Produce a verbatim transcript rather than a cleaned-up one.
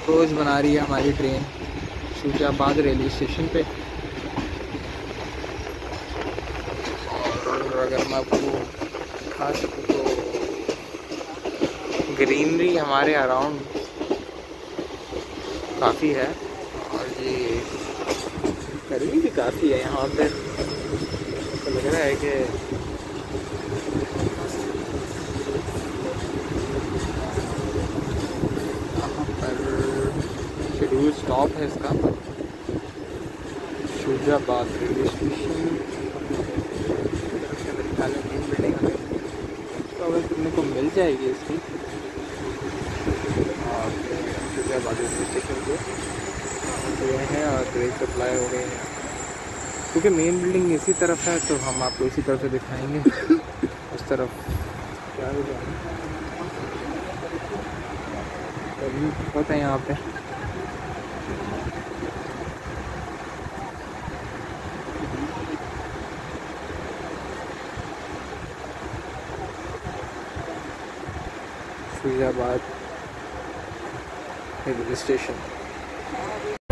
Approach बना रही है हमारी ट्रेन शुजाबाद रेलवे स्टेशन पे। और अगर मैं आपको दिखा सकूँ तो ग्रीनरी हमारे अराउंड काफ़ी है और ये गर्मी भी काफ़ी है यहाँ पे। तो लग रहा है कि यहाँ पर शेड्यूल स्टॉप है इसका शुजाबाद रेलवे स्टेशन। मेरे ख्याल में मेन बिल्डिंग हमें तो अगर सुनने को मिल जाएगी इसकी शुजाबाद रेलवे स्टेशन पे गए हैं और ट्रेन सप्लाई हो गई है क्योंकि मेन बिल्डिंग इसी तरफ है तो हम आपको इसी तरफ से दिखाएंगे। उस तरफ क्या होता है यहाँ पे। Shujabad railway station.